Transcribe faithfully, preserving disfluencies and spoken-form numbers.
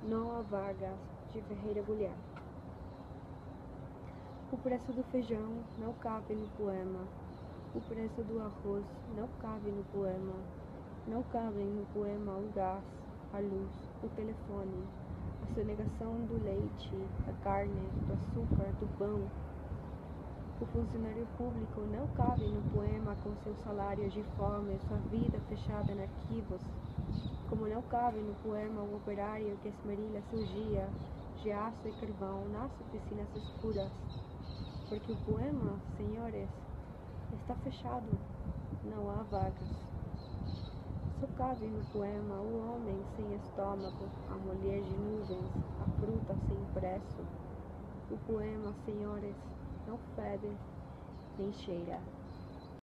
Não há vagas, de Ferreira Guilherme. O preço do feijão não cabe no poema. O preço do arroz não cabe no poema. Não cabem no poema o gás, a luz, o telefone, a sonegação do leite, a carne, do açúcar, do pão. O funcionário público não cabe no poema com seu salário de fome, sua vida fechada em arquivos. Como não cabe no poema o operário que esmerilha seu dia de aço e carvão nas oficinas escuras. Porque o poema, senhores, está fechado, não há vagas. Só cabe no poema o homem sem estômago, a mulher de nuvens, a fruta sem preço. O poema, senhores, não fede nem cheira.